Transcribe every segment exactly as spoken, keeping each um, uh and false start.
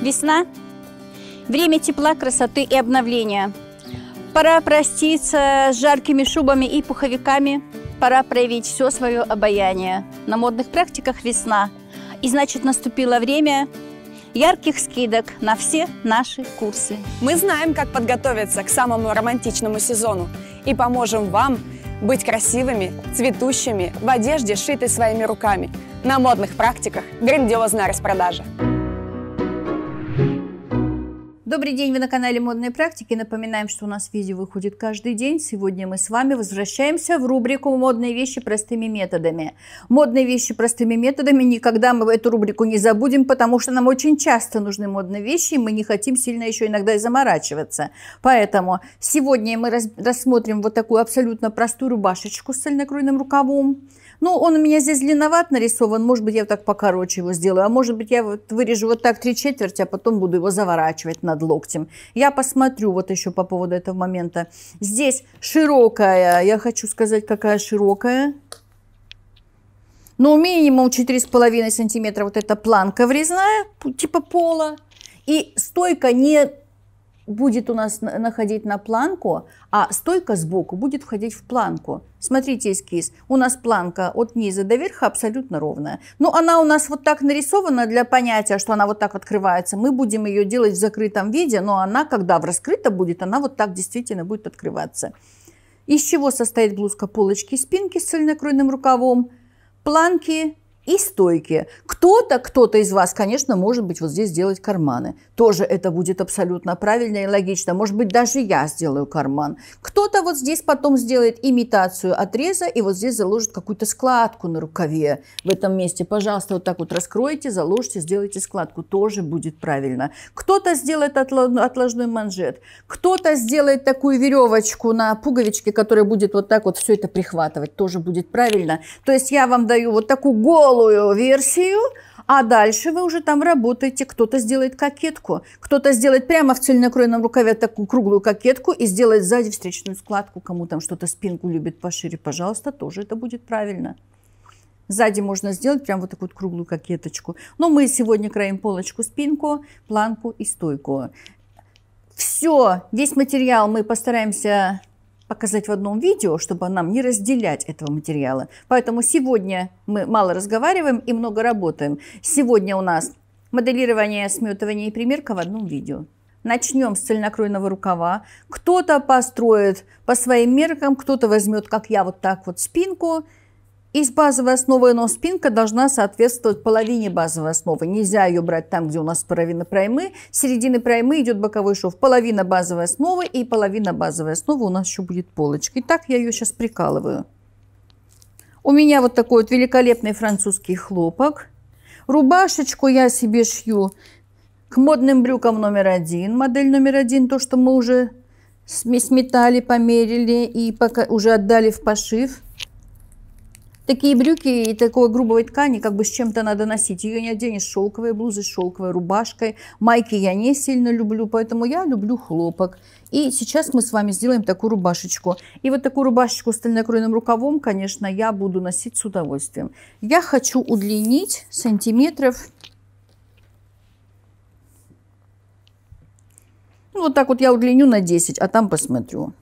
Весна – время тепла, красоты и обновления. Пора проститься с жаркими шубами и пуховиками. Пора проявить все свое обаяние. На модных практиках весна. И значит, наступило время ярких скидок на все наши курсы. Мы знаем, как подготовиться к самому романтичному сезону и поможем вам быть красивыми, цветущими в одежде, сшитой своими руками. На модных практиках грандиозная распродажа. Добрый день, вы на канале Модные практики. Напоминаем, что у нас видео выходит каждый день. Сегодня мы с вами возвращаемся в рубрику «Модные вещи простыми методами». Модные вещи простыми методами. Никогда мы эту рубрику не забудем, потому что нам очень часто нужны модные вещи, и мы не хотим сильно еще иногда и заморачиваться. Поэтому сегодня мы рассмотрим вот такую абсолютно простую рубашечку с цельнокроенным рукавом. Ну, он у меня здесь длинноват нарисован, может быть, я вот так покороче его сделаю, а может быть, я вот вырежу вот так три четверти, а потом буду его заворачивать над локтем. Я посмотрю вот еще по поводу этого момента. Здесь широкая, я хочу сказать, какая широкая. Ну, минимум четыре с половиной сантиметра вот эта планка врезная, типа пола. И стойка не будет у нас находить на планку, а стойка сбоку будет входить в планку. Смотрите эскиз. У нас планка от низа до верха абсолютно ровная. Но она у нас вот так нарисована для понятия, что она вот так открывается. Мы будем ее делать в закрытом виде, но она, когда в раскрытом будет, она вот так действительно будет открываться. Из чего состоит блузка? Полочки, спинки с цельнокроенным рукавом, планки и стойки. Кто-то, кто-то из вас, конечно, может быть, вот здесь сделать карманы. Тоже это будет абсолютно правильно и логично. Может быть, даже я сделаю карман. Кто-то вот здесь потом сделает имитацию отреза и вот здесь заложит какую-то складку на рукаве. В этом месте, пожалуйста, вот так вот раскройте, заложите, сделайте складку. Тоже будет правильно. Кто-то сделает отложной манжет. Кто-то сделает такую веревочку на пуговичке, которая будет вот так вот все это прихватывать. Тоже будет правильно. То есть я вам даю вот такую голову, версию, а дальше вы уже там работаете. Кто-то сделает кокетку, кто-то сделает прямо в цельнокроенном рукаве такую круглую кокетку и сделает сзади встречную складку. Кому там что-то спинку любит пошире, пожалуйста, тоже это будет правильно. Сзади можно сделать прям вот такую вот круглую кокеточку. Но мы сегодня краем полочку, спинку, планку и стойку. Все, весь материал мы постараемся показать в одном видео, чтобы нам не разделять этого материала. Поэтому сегодня мы мало разговариваем и много работаем. Сегодня у нас моделирование, сметывание и примерка в одном видео. Начнем с цельнокроенного рукава. Кто-то построит по своим меркам, кто-то возьмет, как я, вот так вот спинку. Из базовой основы, но спинка должна соответствовать половине базовой основы. Нельзя ее брать там, где у нас половина проймы. С середины проймы идет боковой шов. Половина базовой основы и половина базовой основы у нас еще будет полочка. Итак, я ее сейчас прикалываю. У меня вот такой вот великолепный французский хлопок. Рубашечку я себе шью к модным брюкам номер один. Модель номер один, то, что мы уже сметали, померили и пока уже отдали в пошив. Такие брюки и такой грубой ткани, как бы с чем-то надо носить. Ее не оденешь шелковой блузой, шелковой рубашкой. Майки я не сильно люблю, поэтому я люблю хлопок. И сейчас мы с вами сделаем такую рубашечку. И вот такую рубашечку с цельнокроенным рукавом, конечно, я буду носить с удовольствием. Я хочу удлинить сантиметров. Ну, вот так вот я удлиню на десять, а там посмотрю.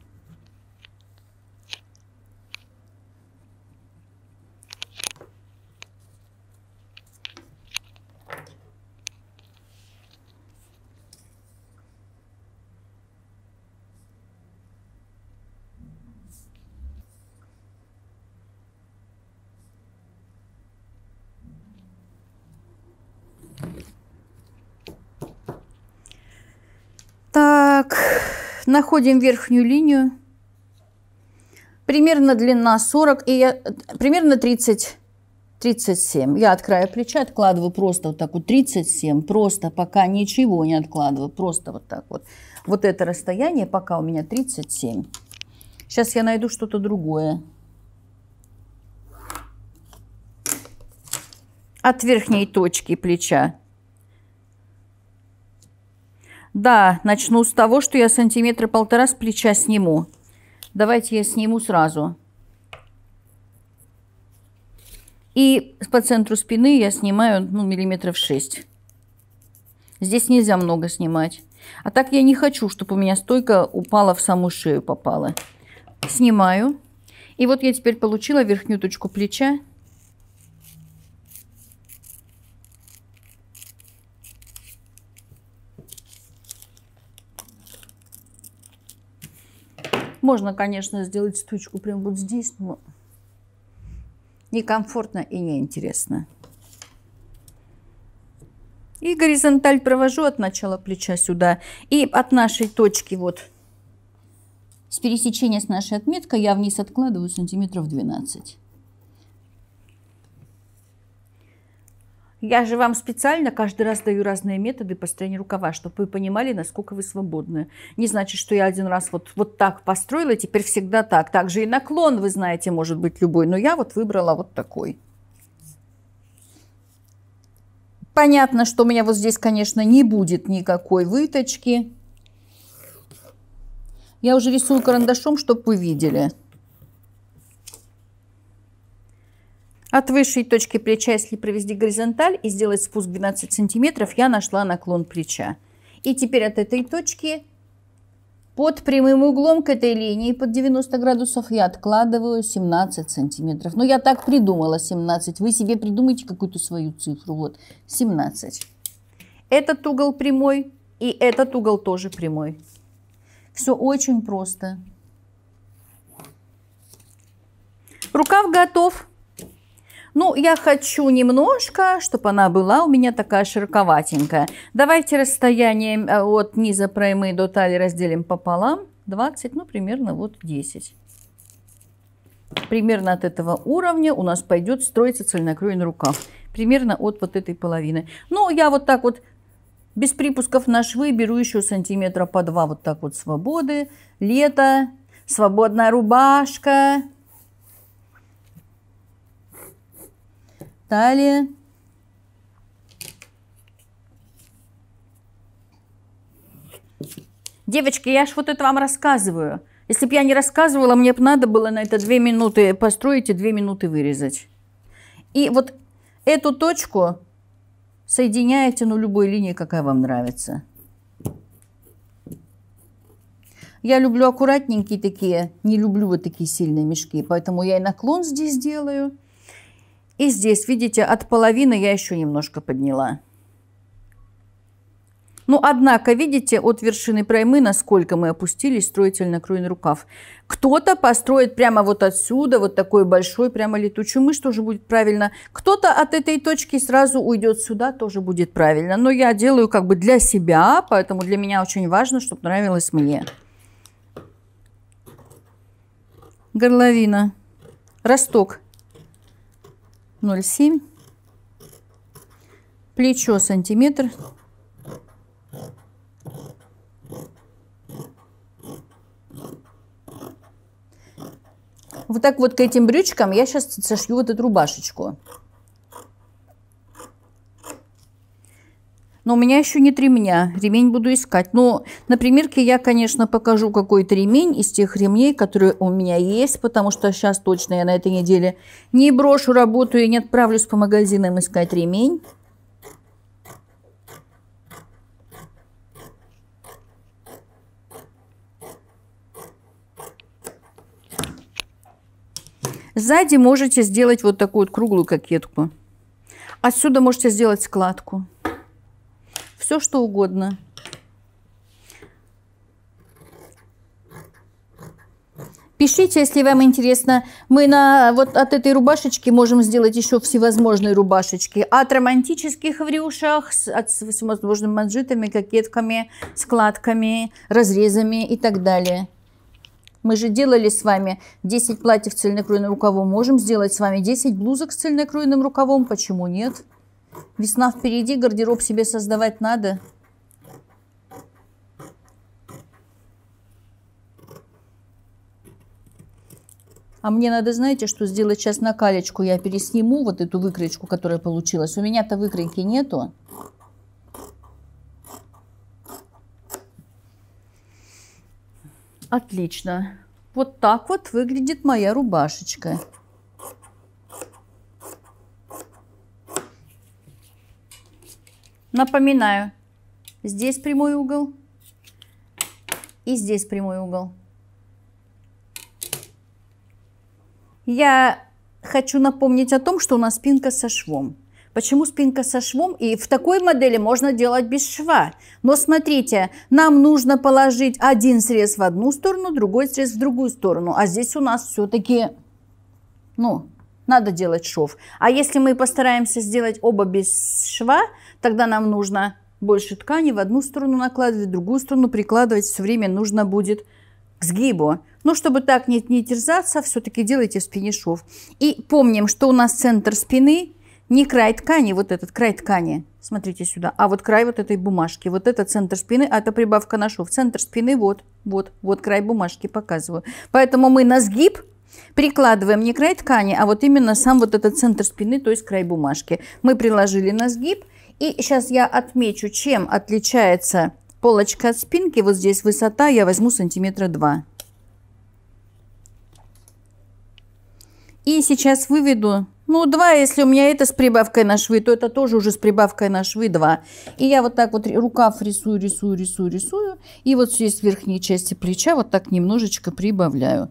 Так, находим верхнюю линию. Примерно длина сорок, и я, примерно тридцать, тридцать семь. Я от края плеча откладываю просто вот так вот тридцать семь, просто пока ничего не откладываю, просто вот так вот. Вот это расстояние пока у меня тридцать семь. Сейчас я найду что-то другое. От верхней точки плеча. Да, начну с того, что я сантиметра полтора с плеча сниму. Давайте я сниму сразу. И по центру спины я снимаю, ну, миллиметров шесть. Здесь нельзя много снимать. А так я не хочу, чтобы у меня стойка упала в саму шею, попала. Снимаю. И вот я теперь получила верхнюю точку плеча. Можно, конечно, сделать стойку прямо вот здесь, но некомфортно и неинтересно. И горизонталь провожу от начала плеча сюда. И от нашей точки, вот, с пересечения с нашей отметкой, я вниз откладываю сантиметров двенадцать. Я же вам специально каждый раз даю разные методы построения рукава, чтобы вы понимали, насколько вы свободны. Не значит, что я один раз вот, вот так построила, теперь всегда так. Также и наклон, вы знаете, может быть любой. Но я вот выбрала вот такой. Понятно, что у меня вот здесь, конечно, не будет никакой выточки. Я уже рисую карандашом, чтобы вы видели. От высшей точки плеча, если провести горизонталь и сделать спуск двенадцать сантиметров, я нашла наклон плеча. И теперь от этой точки под прямым углом к этой линии, под девяносто градусов, я откладываю семнадцать сантиметров. Ну, я так придумала семнадцать. Вы себе придумайте какую-то свою цифру. Вот, семнадцать. Этот угол прямой и этот угол тоже прямой. Все очень просто. Рукав готов. Ну, я хочу немножко, чтобы она была у меня такая широковатенькая. Давайте расстояние от низа проймы до талии разделим пополам. двадцать, ну, примерно вот десять. Примерно от этого уровня у нас пойдет строиться цельнокроенный рукав. Примерно от вот этой половины. Ну, я вот так вот без припусков на швы беру еще сантиметра по два вот так вот свободы. Лето, свободная рубашка. Талия. Девочки, я ж вот это вам рассказываю. Если бы я не рассказывала, мне бы надо было на это две минуты построить и две минуты вырезать. И вот эту точку соединяете, ну, любой линией, какая вам нравится. Я люблю аккуратненькие такие, не люблю вот такие сильные мешки, поэтому я и наклон здесь делаю. И здесь, видите, от половины я еще немножко подняла. Ну, однако, видите, от вершины проймы, насколько мы опустились, строить цельнокроенный рукав. Кто-то построит прямо вот отсюда, вот такой большой, прямо летучую мышь, тоже будет правильно. Кто-то от этой точки сразу уйдет сюда, тоже будет правильно. Но я делаю как бы для себя, поэтому для меня очень важно, чтобы нравилось мне. Горловина. Росток ноль семь. Плечо сантиметр. Вот так вот к этим брючкам я сейчас сошью вот эту рубашечку. Но у меня еще нет ремня. Ремень буду искать. Но на примерке я, конечно, покажу какой-то ремень из тех ремней, которые у меня есть. Потому что сейчас точно я на этой неделе не брошу работу и не отправлюсь по магазинам искать ремень. Сзади можете сделать вот такую вот круглую кокетку. Отсюда можете сделать складку. Все что угодно. Пишите, если вам интересно. Мы на вот от этой рубашечки можем сделать еще всевозможные рубашечки. От романтических в рюшах, от, с всевозможными манжетами, кокетками, складками, разрезами и так далее. Мы же делали с вами десять платьев с цельнокроенным рукавом. Можем сделать с вами десять блузок с цельнокроенным рукавом. Почему нет? Весна впереди, гардероб себе создавать надо. А мне надо, знаете, что сделать сейчас накалечку. Я пересниму вот эту выкроечку, которая получилась. У меня-то выкройки нету. Отлично. Вот так вот выглядит моя рубашечка. Напоминаю, Здесь прямой угол. И здесь прямой угол. Я хочу напомнить о том, что у нас спинка со швом. Почему спинка со швом? И в такой модели можно делать без шва. Но смотрите, нам нужно положить один срез в одну сторону, другой срез в другую сторону. А здесь у нас все-таки, ну, надо делать шов. А если мы постараемся сделать оба без шва, тогда нам нужно больше ткани в одну сторону накладывать, в другую сторону прикладывать. Все время нужно будет к сгибу. Но чтобы так не, не терзаться, все-таки делайте в спине шов. И помним, что у нас центр спины не край ткани, вот этот край ткани, смотрите сюда, а вот край вот этой бумажки. Вот это центр спины, а это прибавка на шов. Центр спины вот, вот, вот край бумажки показываю. Поэтому мы на сгиб прикладываем не край ткани, а вот именно сам вот этот центр спины, то есть край бумажки. Мы приложили на сгиб. И сейчас я отмечу, чем отличается полочка от спинки. Вот здесь высота я возьму сантиметра два. И сейчас выведу, ну, два, если у меня это с прибавкой на швы, то это тоже уже с прибавкой на швы два. И я вот так вот рукав рисую, рисую, рисую, рисую. И вот здесь в верхней части плеча вот так немножечко прибавляю.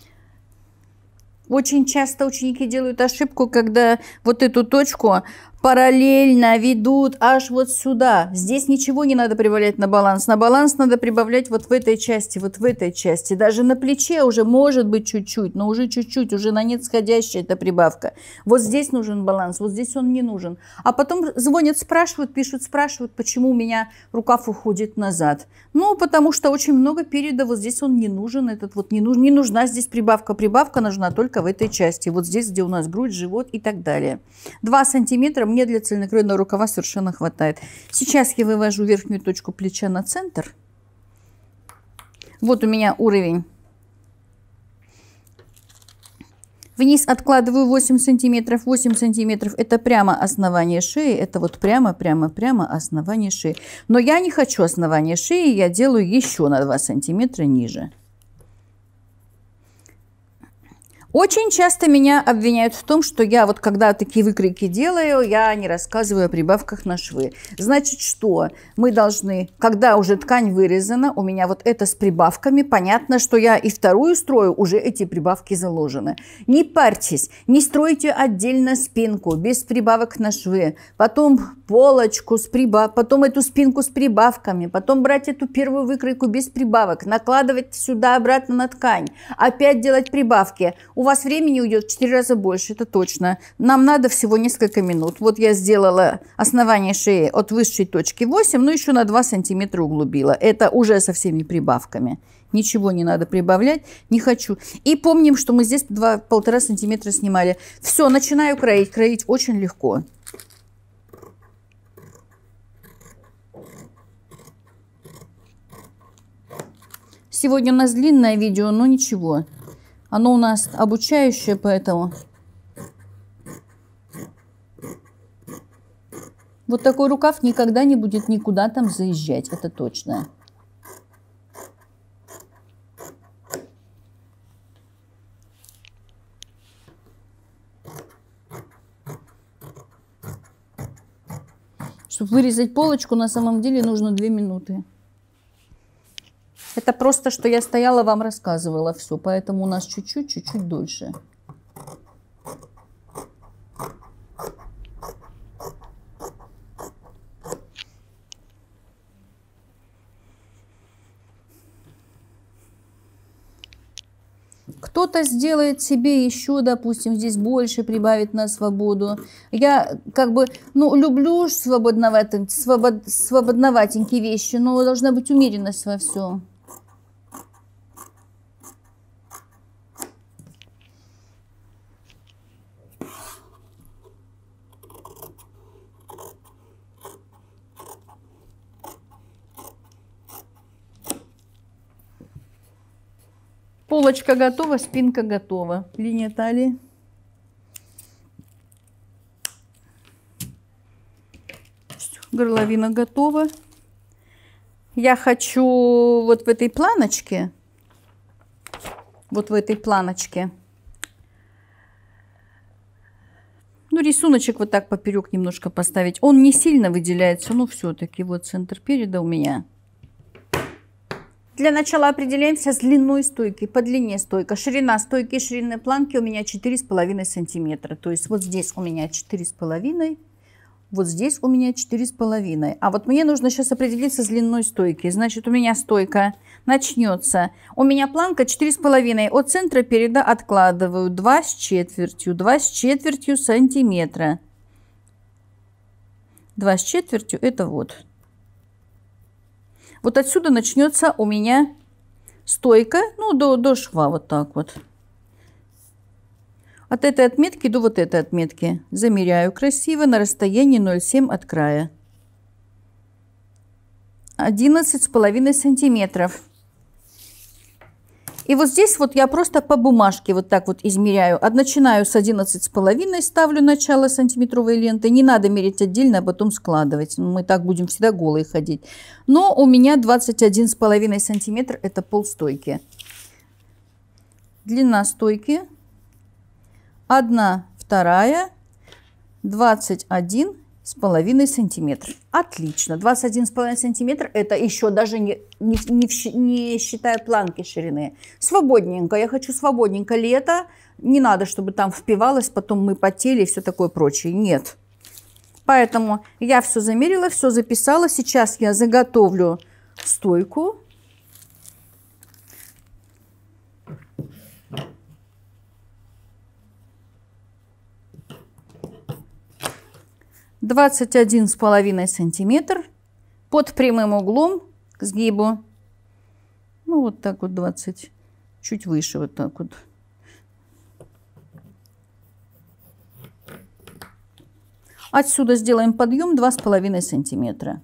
Очень часто ученики делают ошибку, когда вот эту точку параллельно ведут аж вот сюда. Здесь ничего не надо прибавлять на баланс. На баланс надо прибавлять вот в этой части, вот в этой части. Даже на плече уже может быть чуть-чуть, но уже чуть-чуть, уже на нет сходящая эта прибавка. Вот здесь нужен баланс, вот здесь он не нужен. А потом звонят, спрашивают, пишут, спрашивают, почему у меня рукав уходит назад. Ну, потому что очень много переда, вот здесь он не нужен, этот вот не, нуж, не нужна здесь прибавка. Прибавка нужна только в этой части. Вот здесь, где у нас грудь, живот и так далее. два сантиметра мне для цельнокроенного рукава совершенно хватает. Сейчас я вывожу верхнюю точку плеча на центр. Вот у меня уровень. Вниз откладываю восемь сантиметров. восемь сантиметров это прямо основание шеи. Это вот прямо, прямо, прямо основание шеи. Но я не хочу основание шеи. Я делаю еще на два сантиметра ниже. Очень часто меня обвиняют в том, что я вот когда такие выкройки делаю, я не рассказываю о прибавках на швы. Значит, что мы должны, когда уже ткань вырезана, у меня вот это с прибавками, понятно, что я и вторую строю, уже эти прибавки заложены. Не парьтесь, не стройте отдельно спинку без прибавок на швы, потом полочку с прибавками, потом эту спинку с прибавками, потом брать эту первую выкройку без прибавок, накладывать сюда обратно на ткань, опять делать прибавки. У вас времени уйдет в четыре раза больше, это точно. Нам надо всего несколько минут. Вот я сделала основание шеи от высшей точки восемь, но еще на два сантиметра углубила. Это уже со всеми прибавками. Ничего не надо прибавлять, не хочу. И помним, что мы здесь два-полтора сантиметра снимали. Все, начинаю кроить. Кроить очень легко. Сегодня у нас длинное видео, но ничего. Оно у нас обучающее, поэтому вот такой рукав никогда не будет никуда там заезжать, это точно. Чтобы вырезать полочку, на самом деле нужно две минуты. Это просто, что я стояла, вам рассказывала все, поэтому у нас чуть-чуть, чуть-чуть дольше. Кто-то сделает себе еще, допустим, здесь больше прибавит на свободу. Я как бы, ну, люблю свободноватенькие, свобод, свободноватенькие вещи, но должна быть умеренность во всем. Полочка готова, спинка готова. Линия талии. Горловина готова. Я хочу вот в этой планочке, вот в этой планочке, ну Ну, рисуночек вот так поперек немножко поставить. Он не сильно выделяется, но все-таки вот центр переда у меня. Для начала определяемся с длиной стойки, по длине стойка. Ширина стойки и ширины планки у меня четыре с половиной сантиметра. То есть вот здесь у меня четыре с половиной, вот здесь у меня четыре с половиной. А вот мне нужно сейчас определиться с длиной стойки. Значит, у меня стойка начнется. У меня планка четыре с половиной. От центра переда откладываю два с четвертью, два с четвертью сантиметра. два с четвертью это вот. Вот отсюда начнется у меня стойка, ну, до, до шва, вот так вот. От этой отметки до вот этой отметки замеряю красиво на расстоянии ноль целых семь десятых от края. одиннадцать с половиной сантиметров. И вот здесь вот я просто по бумажке вот так вот измеряю. Начинаю с одиннадцати с половиной, ставлю начало сантиметровой ленты. Не надо мерить отдельно, а потом складывать. Мы так будем всегда голые ходить. Но у меня двадцать один с половиной сантиметр, это полстойки. Длина стойки одна вторая, двадцать один с половиной сантиметр. Отлично. двадцать один с половиной сантиметр это еще даже не, не, не, не считая планки ширины. Свободненько. Я хочу свободненько лето. Не надо, чтобы там впивалось, потом мы потели и все такое прочее. Нет. Поэтому я все замерила, все записала. Сейчас я заготовлю стойку. двадцать один с половиной сантиметр под прямым углом к сгибу. Ну, вот так вот двадцать, чуть выше, вот так вот. Отсюда сделаем подъем два с половиной сантиметра.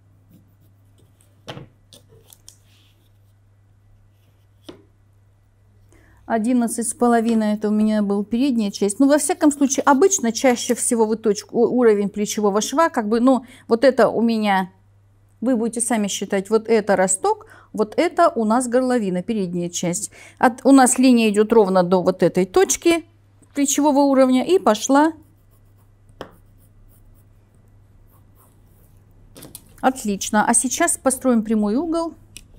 одиннадцать с половиной это у меня был передняя часть. Ну, во всяком случае, обычно чаще всего вы точку, уровень плечевого шва, как бы, ну, вот это у меня, вы будете сами считать, вот это росток, вот это у нас горловина, передняя часть. От, у нас линия идет ровно до вот этой точки плечевого уровня и пошла. Отлично. А сейчас построим прямой угол.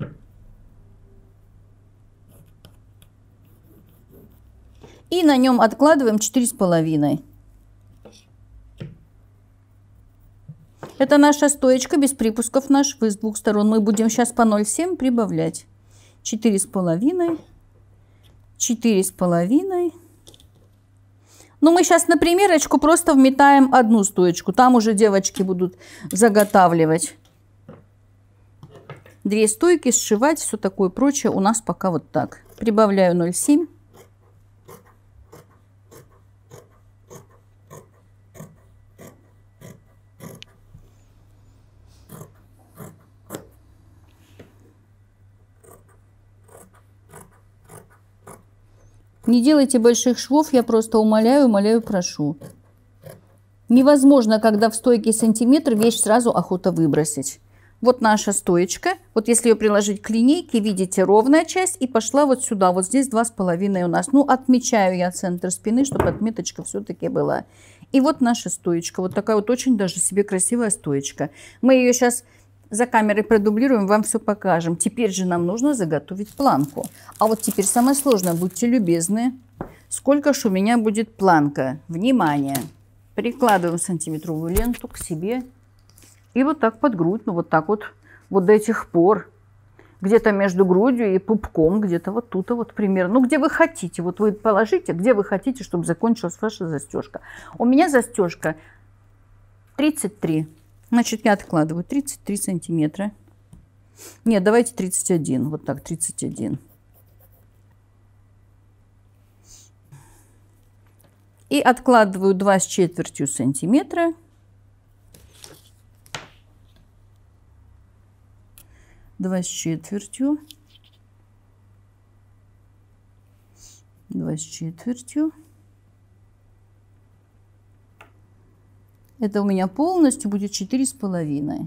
И на нем откладываем четыре с половиной. Это наша стоечка без припусков, наш швы с двух сторон. Мы будем сейчас по ноль целых семь прибавлять. четыре с половиной, четыре с половиной. Ну, мы сейчас на примерочку просто вметаем одну стоечку. Там уже девочки будут заготавливать две стойки, сшивать, все такое прочее. У нас пока вот так. Прибавляю ноль целых семь. Не делайте больших швов, я просто умоляю, умоляю, прошу. Невозможно, когда в стойке сантиметр, вещь сразу охота выбросить. Вот наша стоечка. Вот если ее приложить к линейке, видите, ровная часть и пошла вот сюда. Вот здесь два с половиной у нас. Ну, отмечаю я центр спины, чтобы отметочка все-таки была. И вот наша стоечка. Вот такая вот очень даже себе красивая стоечка. Мы ее сейчас за камерой продублируем, вам все покажем. Теперь же нам нужно заготовить планку. А вот теперь самое сложное, будьте любезны. Сколько ж у меня будет планка? Внимание! Прикладываем сантиметровую ленту к себе. И вот так под грудь, ну вот так вот, вот до этих пор. Где-то между грудью и пупком, где-то вот тут, вот примерно. Ну, где вы хотите, вот вы положите, где вы хотите, чтобы закончилась ваша застежка. У меня застежка тридцать три. Значит, я откладываю тридцать три сантиметра. Нет, давайте тридцать один. Вот так, тридцать один. И откладываю два с четвертью сантиметра. два с четвертью. два с четвертью. Это у меня полностью будет четыре с половиной.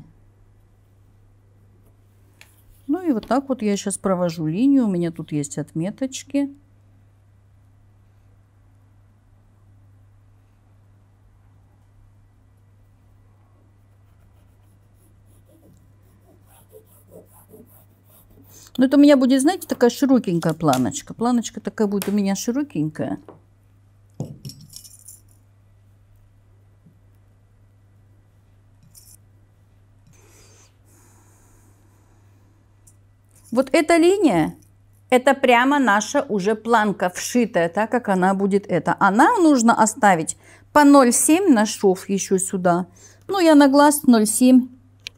Ну и вот так вот я сейчас провожу линию. У меня тут есть отметочки. Но это у меня будет, знаете, такая широкенькая планочка. Планочка такая будет у меня широкенькая. Вот эта линия, это прямо наша уже планка вшитая, так как она будет это. А нам нужно оставить по ноль семь на шов еще сюда. Ну, я на глаз ноль семь.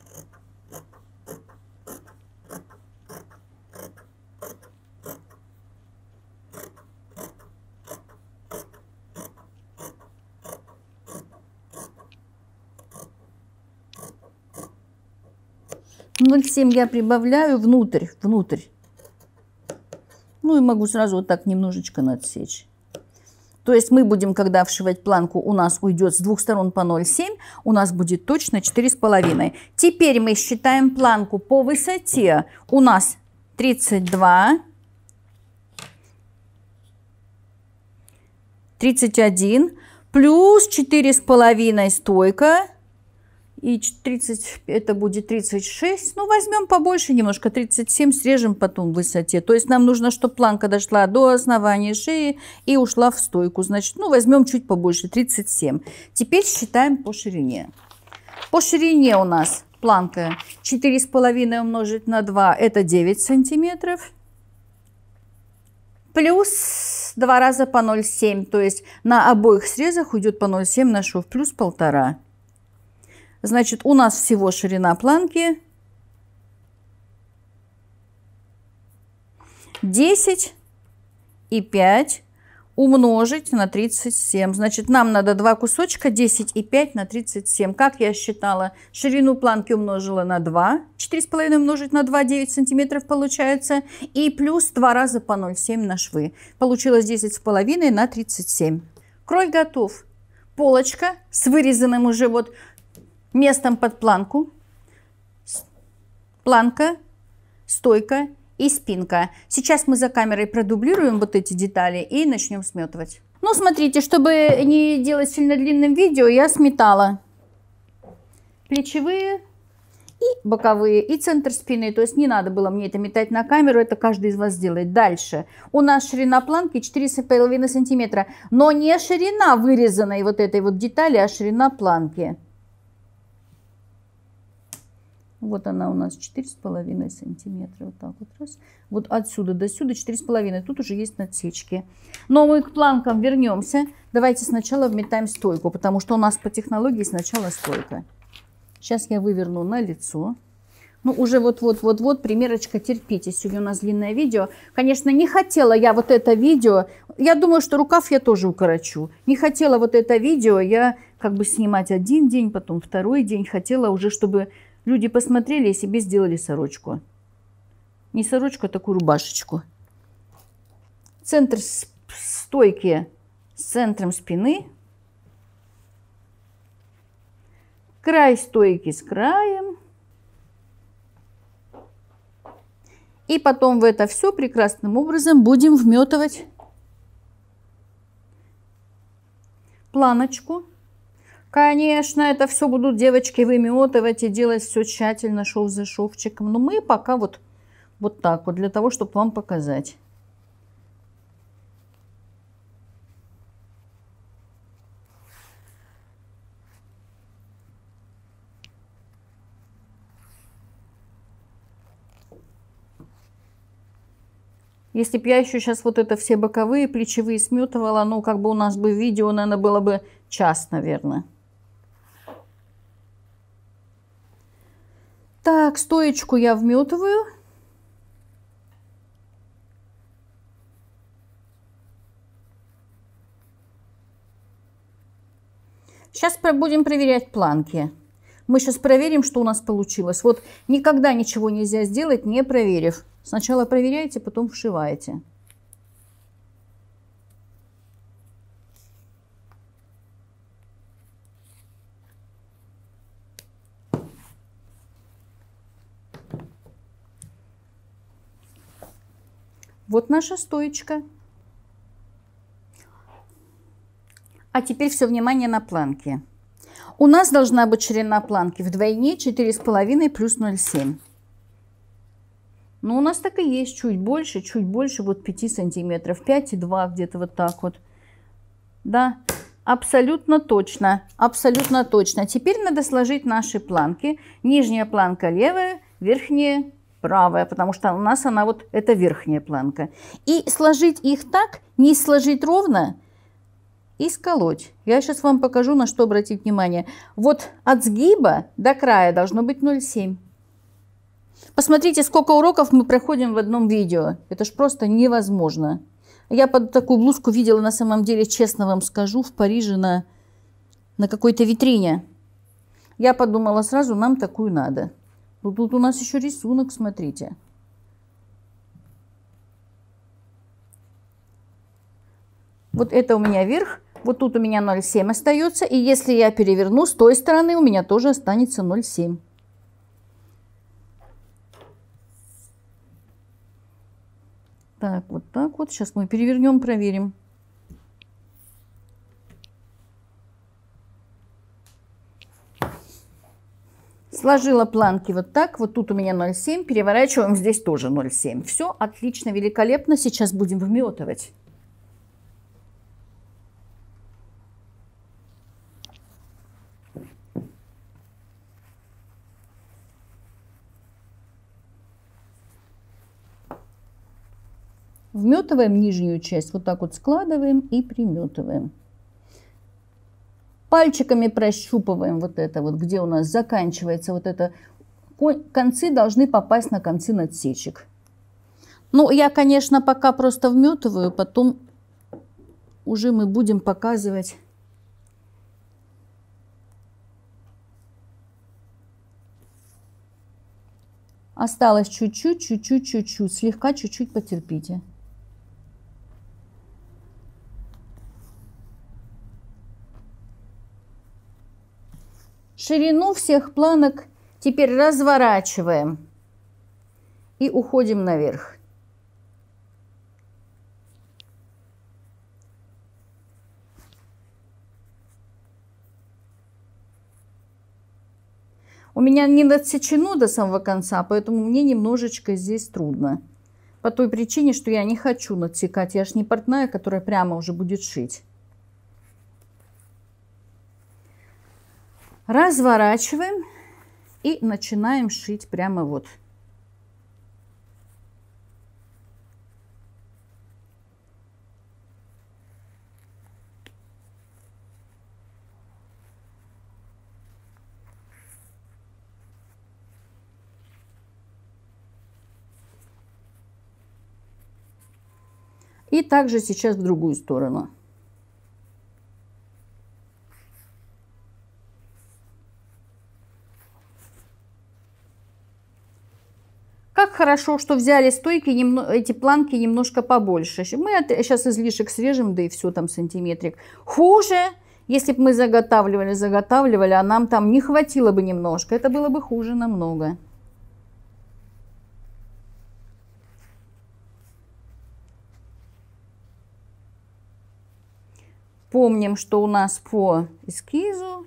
ноль семь я прибавляю внутрь, внутрь. Ну и могу сразу вот так немножечко надсечь. То есть мы будем, когда вшивать планку, у нас уйдет с двух сторон по ноль семь, у нас будет точно четыре с половиной. Теперь мы считаем планку по высоте. У нас тридцать два, тридцать один, плюс четыре с половиной стойка. И тридцать, это будет тридцать шесть. Ну, возьмем побольше немножко, тридцать семь, срежем потом в высоте. То есть нам нужно, чтобы планка дошла до основания шеи и ушла в стойку. Значит, ну, возьмем чуть побольше, тридцать семь. Теперь считаем по ширине. По ширине у нас планка четыре с половиной умножить на два, это девять сантиметров. Плюс два раза по ноль семь. То есть на обоих срезах уйдет по ноль семь на шов, плюс полтора. Значит, у нас всего ширина планки десять и пять умножить на тридцать семь. Значит, нам надо два кусочка, десять и пять на тридцать семь. Как я считала, ширину планки умножила на два. четыре с половиной умножить на два, девять сантиметров получается. И плюс два раза по ноль семь на швы. Получилось десять с половиной на тридцать семь. Крой готов. Полочка с вырезанным уже вот местом под планку, планка, стойка и спинка. Сейчас мы за камерой продублируем вот эти детали и начнем сметывать. Ну, смотрите, чтобы не делать сильно длинным видео, я сметала плечевые и боковые, и центр спины. То есть не надо было мне это метать на камеру, это каждый из вас делает. Дальше. У нас ширина планки четыре с половиной сантиметра, но не ширина вырезанной вот этой вот детали, а ширина планки. Вот она у нас четыре с половиной сантиметра. Вот так вот раз. Вот отсюда до сюда четыре с половиной. Тут уже есть надсечки. Но мы к планкам вернемся. Давайте сначала вметаем стойку, потому что у нас по технологии сначала стойка. Сейчас я выверну на лицо. Ну, уже вот-вот-вот-вот, примерочка, терпите. Сегодня у нас длинное видео. Конечно, не хотела я вот это видео. Я думаю, что рукав я тоже укорочу. Не хотела вот это видео я как бы снимать один день, потом второй день. Хотела уже, чтобы люди посмотрели и себе сделали сорочку. Не сорочку, а такую рубашечку. Центр стойки с центром спины. Край стойки с краем. И потом в это все прекрасным образом будем вметывать планочку. Конечно, это все будут девочки выметывать и делать все тщательно, шов за шовчиком. Но мы пока вот, вот так вот, для того, чтобы вам показать. Если бы я еще сейчас вот это все боковые, плечевые сметывала, ну, как бы у нас бы видео, наверное, было бы час, наверное. Так, стоечку я вметываю. Сейчас будем проверять планки. Мы сейчас проверим, что у нас получилось. Вот никогда ничего нельзя сделать, не проверив. Сначала проверяйте, потом вшиваете. Вот наша стоечка. А теперь все внимание на планки. У нас должна быть ширина планки вдвойне четыре с половиной плюс ноль семь. Но у нас так и есть, чуть больше, чуть больше, вот пять сантиметров, пять и два, где-то вот так вот. Да, абсолютно точно, абсолютно точно. Теперь надо сложить наши планки. Нижняя планка левая, верхняя правая, потому что у нас она вот, это верхняя планка. И сложить их так, не сложить ровно и сколоть. Я сейчас вам покажу, на что обратить внимание. Вот от сгиба до края должно быть ноль семь. Посмотрите, сколько уроков мы проходим в одном видео. Это ж просто невозможно. Я под такую блузку видела, на самом деле, честно вам скажу, в Париже на, на какой-то витрине. Я подумала сразу, нам такую надо. Ну, тут у нас еще рисунок, смотрите. Вот это у меня верх, вот тут у меня ноль семь остается. И если я переверну, с той стороны у меня тоже останется ноль семь. Так, вот так вот. Сейчас мы перевернем, проверим. Сложила планки вот так. Вот тут у меня ноль семь. Переворачиваем, здесь тоже ноль семь. Все отлично, великолепно. Сейчас будем вметывать. Вметываем нижнюю часть, вот так вот складываем и приметываем. Пальчиками прощупываем вот это вот, где у нас заканчивается вот это. Концы должны попасть на концы надсечек. Ну, я, конечно, пока просто вметываю, потом уже мы будем показывать. Осталось чуть-чуть, чуть-чуть, чуть-чуть, слегка, чуть-чуть потерпите. Ширину всех планок теперь разворачиваем и уходим наверх. У меня не отсечено до самого конца, поэтому мне немножечко здесь трудно. По той причине, что я не хочу надсекать. Я ж не портная, которая прямо уже будет шить. Разворачиваем и начинаем шить прямо вот. И также сейчас в другую сторону. Как хорошо, что взяли стойки, эти планки немножко побольше. Мы сейчас излишек срежем, да и все, там сантиметрик. Хуже, если бы мы заготавливали, заготавливали, а нам там не хватило бы немножко. Это было бы хуже намного. Помним, что у нас по эскизу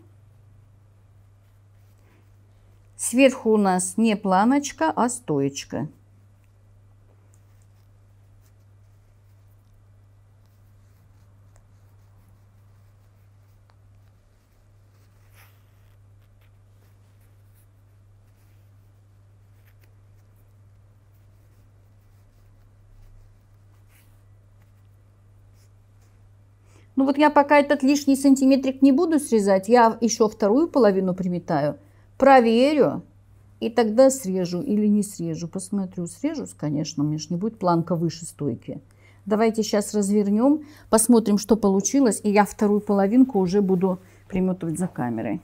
сверху у нас не планочка, а стоечка. Ну вот я пока этот лишний сантиметрик не буду срезать, я еще вторую половину приметаю, проверю и тогда срежу или не срежу. Посмотрю, срежу, конечно, у меня же не будет планка выше стойки. Давайте сейчас развернем, посмотрим, что получилось, и я вторую половинку уже буду приметывать за камерой.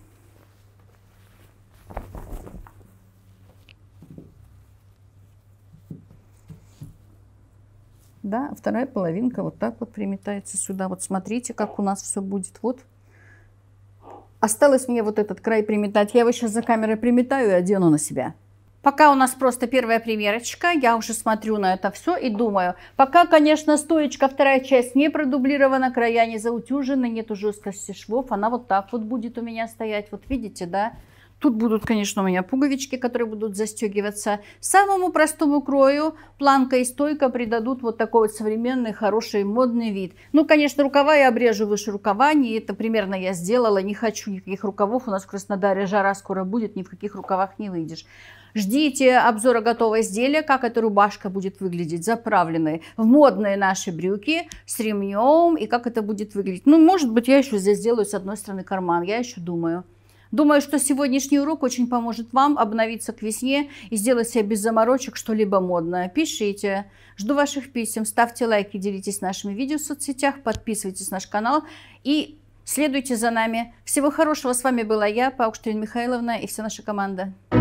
Да, вторая половинка вот так вот приметается сюда. Вот смотрите, как у нас все будет. Вот. Осталось мне вот этот край приметать. Я его сейчас за камерой приметаю и одену на себя. Пока у нас просто первая примерочка, я уже смотрю на это все и думаю. Пока, конечно, стоечка, вторая часть не продублирована, края не заутюжены, нету жесткости швов. Она вот так вот будет у меня стоять. Вот видите, да? Тут будут, конечно, у меня пуговички, которые будут застегиваться. Самому простому крою планка и стойка придадут вот такой вот современный, хороший, модный вид. Ну, конечно, рукава я обрежу выше рукава. Не это примерно я сделала. Не хочу никаких рукавов. У нас в Краснодаре жара скоро будет. Ни в каких рукавах не выйдешь. Ждите обзора готового изделия, как эта рубашка будет выглядеть, заправленной в модные наши брюки с ремнем. И как это будет выглядеть. Ну, может быть, я еще здесь сделаю с одной стороны карман. Я еще думаю. Думаю, что сегодняшний урок очень поможет вам обновиться к весне и сделать себе без заморочек что-либо модное. Пишите. Жду ваших писем. Ставьте лайки, делитесь нашими видео в соцсетях, подписывайтесь на наш канал и следуйте за нами. Всего хорошего. С вами была я, Паукштрин Михайловна, и вся наша команда.